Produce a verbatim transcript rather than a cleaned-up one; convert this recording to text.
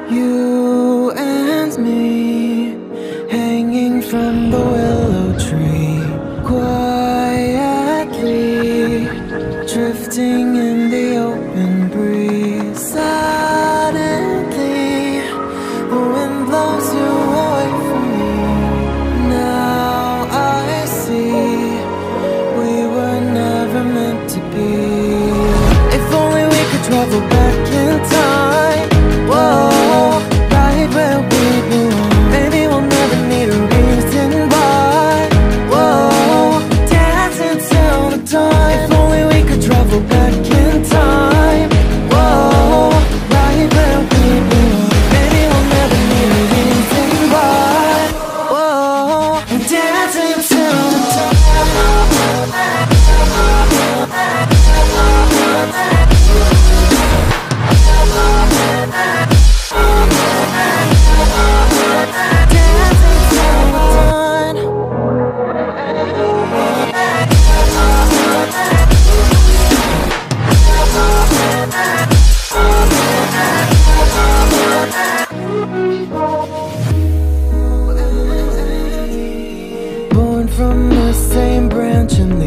You and me, hanging from the willow tree, quietly drifting in the open breeze. Suddenly, the wind blows you away from me. Now I see we were never meant to be. If only we could travel back in time. Whoa, right where we belong. Maybe we'll never need a reason why. Whoa, dance until the dawn. If only we could travel back in time. Whoa, right where we belong. Maybe we'll never need a reason why. Whoa, dance until the dawn. Born from the same branch in